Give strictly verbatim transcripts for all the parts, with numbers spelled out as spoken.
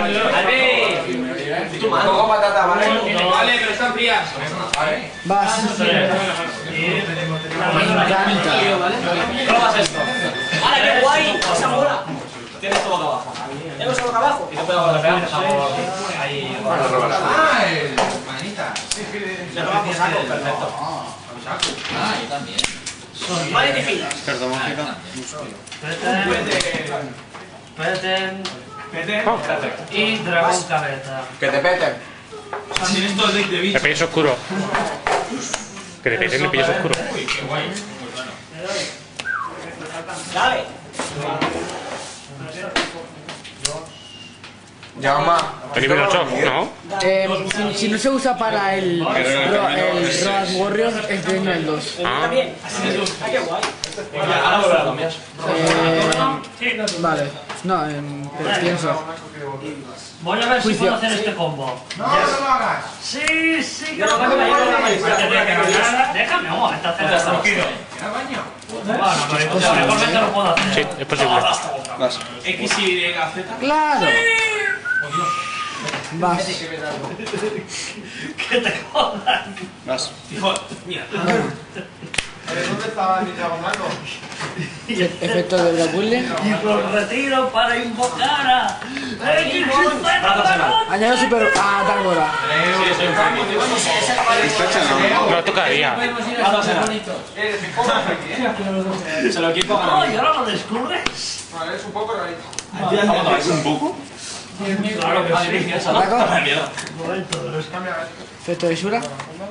¡Albert! Tu mano. Pongo patata, ¿vale? Vale, pero están frías. Vas. Probas esto. ¡Hala, qué guay! ¡Esa mola! Tienes todo boca abajo. ¿Tengo esa boca abajo? Y te puedo golpear por favor. Ahí. Ah, el manita. Le robamos saco, perfecto. Ah, yo también. Vale, te filas. Carta mágica. Peten. Peten. Y dragón cabeza. Que te peten. Tienes todo el deck de El bicho. pillo oscuro. Que le peten el pillo oscuro. Uy, qué guay. Dale. Llama. El nivel ocho, ¿no? Eh, si, si no se usa para el, ro- el Road Warrior, es de nivel dos. Ah. También. Ah, qué guay. Ahora volver a cambiar. Eh, vale. No, em, pero pienso. Voy a ver si Juicio. puedo hacer este combo. No, no lo hagas. Sí, sí, que Yo lo no puedo me voy a la hacer. maestra. Déjame un momento hacer Ya está. esto. ¿Qué baño? Bueno, pero mejormente lo puedo hacer. Sí, es posible. Vas. X, Y, Z. ¡Claro! Vas. Que te jodan. Vas. Hijo, mira. ¿Dónde estaba mi dragón blanco? Efecto de la puzzle. Y lo retiro para invocar a... ¡X, Y, Z! Añado super. Ah, Dargora. No tocaría. Se lo equipo ¡Oh, ganando. y ahora lo descubres! Vale, es un poco rarito. ¿Es un poco? Claro que sí. Ataco. Un momento, pero es que... Efecto de Shura.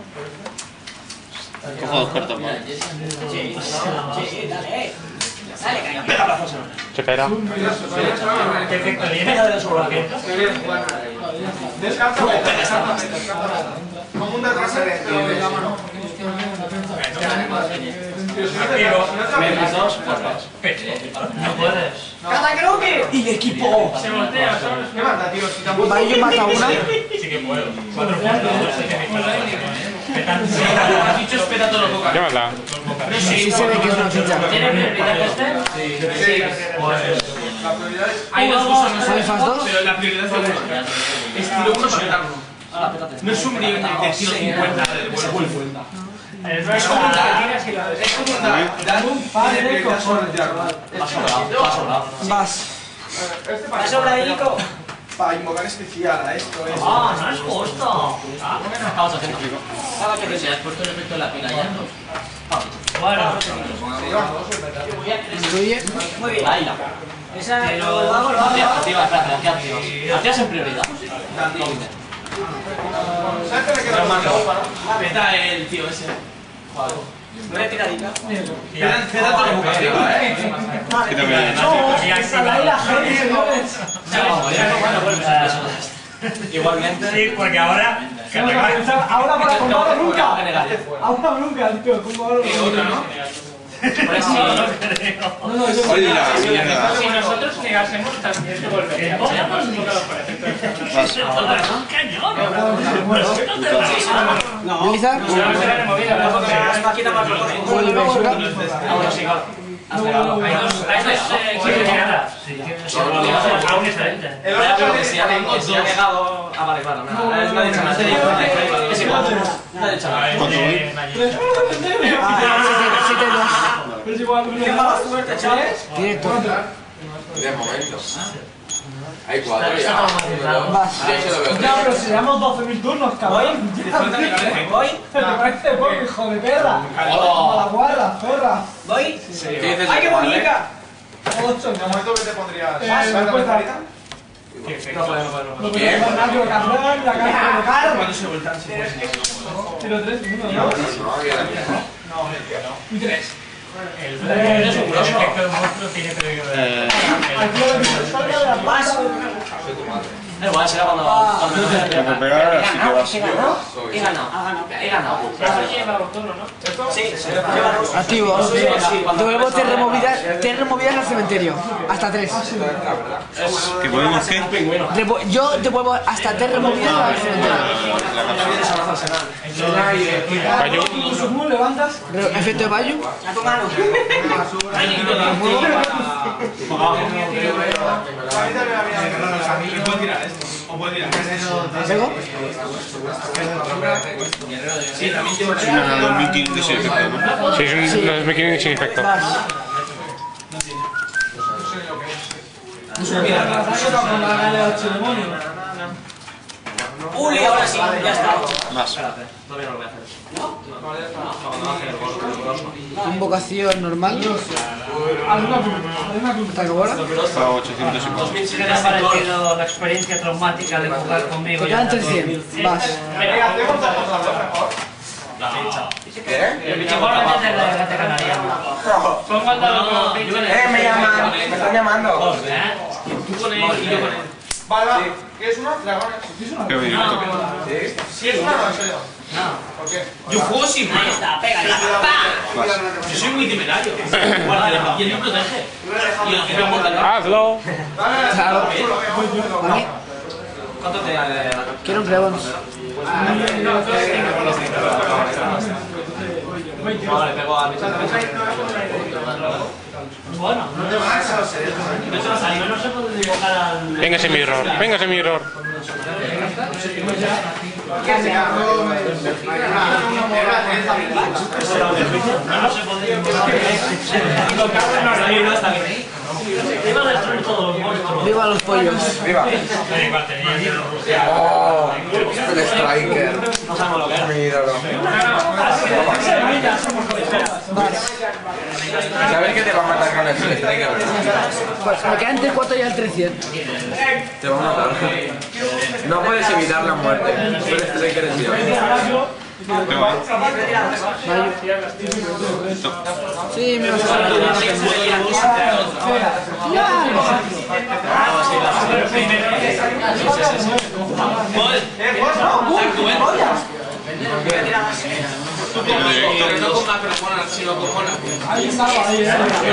Cojo dos cartas más. Sí, sí, dale. Dale, caña. Pega brazos en una. Se caerá. ¿Qué efecto viene de descubrimiento? Descártame, descártame, descártame. Como un descártame, pero de la mano. Menos dos, fuerzas. No puedes. ¡Catacroque! ¡Y de equipo! Se voltea, ¿sabes? ¿Qué manda, tío? Si tampoco... Bayo mata una. Sí que puedo. Cuatro puntos. Has dicho espeta todo lo que Llámala. Sí se ve que es una ficha. ¿Tiene prioridad este? Sí, Pues... la prioridad es... Hay dos cosas, no ¿Sale sé. fast dos? Pero la prioridad es de uno. Es tiro uno para petarlo. No es un nivel de tiro cincuenta de vuelo. Es como una Es como dar dar un par de prioridad sobre el diablo. Va sobrado, va sobrado. Vas. Este Va sobradico. para invocar especial a esto es... ¡Ah, no es justo! ¿Qué estamos haciendo? Cada que te has puesto el efecto de la pila ya. Bueno, Destruye. Muy bien. Ahí la. Esa lo hago, lo hago. Activa, espérate, activa, activa. Activas en prioridad. ¿Sabes qué le queda más? Peta el tío ese. Retiradita. Quedan quedan todo boca arriba, ¿eh? Quítame. Igualmente. sí, porque ahora... Ahora para combatir nunca. General. Ahora nunca, tío. ¿Cómo ahora? Y otra, ¿no? Por eso. No, no, yo Oye, la mierda. Si nosotros negásemos, también se volvería. Vas. ¡Un cañón! ¡No te rías! No. Blizzard. Más máquina más rotos. Juego de Shura. Ahora sí, claro. Has pegado. Hay dos eh, equilibradas. Sí, aún diferente. El Ya, pero otro que si ha tengo si ha dos. negado. Ah, vale, claro. nada, Es una dicha más. Es igual. Una dicha más. ¿Cuánto voy? Ah, siete dos. Pero es igual. ¿Qué mala suerte, chavales? Directo. De momento. Hay cuatro ya. Vas. Yo se lo veo. Ya, pero si llevamos doce mil turnos, cabrón. Voy. Me parece poco, hijo de perra. Oh. A la guarda, zorra. Voy. ¿Qué dices? ¡Ay, qué bonita! Ocho, ¿De momento qué te pondrías? Eh, ¿Sabes la cuenta. carita? No puedo, no puedo, no Lo puedo. que tengo es Nacho Cabrón, la cara de Carlos. ¿Cuándo se vueltan? Si puedes. Tiro tres, uno, No, ¿no? no, ya la mierda. Y tres. El efecto del monstruo tiene que ver. Eh, Aquí lo que salga de la paz. Da igual, será cuando. cuando me vea. tengo que pegar, así que vas. He ganado. He ganado. He ganado. Sí, sí. Lleva dos. Activo. Cuando- Devuelvo tierra removidas, tierra removidas al cementerio. Hasta tres. ¿Qué podemos qué? Revo- Yo devuelvo hasta tres removidas al cementerio. Bayo. ¿Cómo levantas? Re- Efecto de Bayo. A tu mano. A mí también me había puede tirar esto. O puede tirar esto. ¿Pego? Sí, también tiene Es una dos mil quinientos sin efecto, ¿no? Sí, es un dos mil quinientos sin efecto. Vas. Con la gana de ceremonia. Uli, ahora sí, ya está. Más. Espérate, todavía no lo voy a hacer. ¿No? No, cuando baje el gol, el gol. Invocación normal. ¿Alguna pluma? ¿Alguna pluma? ¿Hasta que ahora? Está a ochocientos y dos mil ¿Qué te ha parecido la experiencia traumática de jugar conmigo? Te quedan trescientos. Vas. ¿Qué? Igualmente de la Gata Canaria. Pongo al lado. Eh, me llaman, me están llamando. ¿Eh? Tú con él y yo con él. Vale, va. ¿Qué es una? Dragones. Qué directo. ¿Sí? Sí, es una, no, en serio. No. ¿Por qué? Yo juego sin mano. Ahí está, pégale. ¡Pam! Yo soy muy temerario. Guarda, y él me protege. Y el que me aporta. Hazlo. Claro. ¿Para mí? ¿Cuánto te da de la Quiero un Rebons. No, le pego a mi Bueno, no te vas a al menos se puede invocar al. Venga ese mirror. Venga ese mirror. No se puede invocar. Iba a destruir todos los monstruos. ¡Viva los pollos! ¡Viva! Pero igual tenía yo. ¡Oh! El striker. No sabemos lo que era. Míralo. Vas. ¿Sabes que te va a matar con el striker? Pues me quedan tres cuatro y al trescientos. Te va a matar. No puedes evitar la muerte. Pero el striker es Dios. Sí, me vas a sacar. No con macrofonas, sino con monas. Ahí está, ahí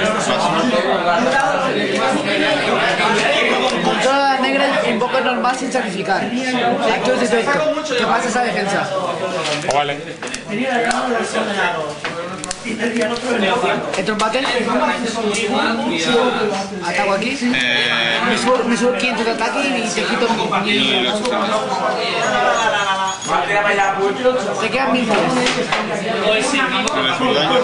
Controla la negra invoca normal sin sacrificar. Acto de efecto. ¿Qué pasa esa defensa? O vale. ¿Entro en battle? Ataco aquí. Eh, Me subo, me subo quinientos de ataque y te quito mi... y los Te quedan mil tres. ¿Te ves por daño?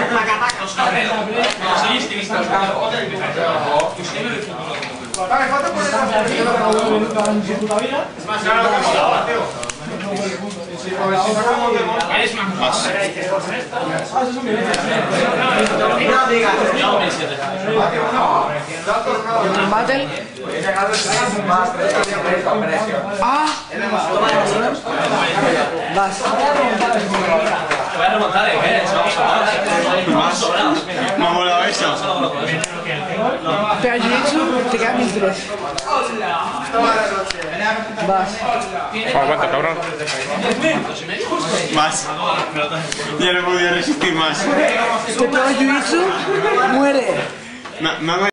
Vale, falta por en su puta vida. Eres más. Más. Ah, eso es un bien. No digas. Yo me siete. ¿Entro en battle? ¡Ah! Vas. Te voy a remontar, ¿eh? Más. Me ha molado eso. Pega Jiu-Jitsu, te quedan mil tres. Vas. Aguanta, cabrón. Más. Ya no podía resistir más. Te pega Jiu-Jitsu, muere. Me, me ha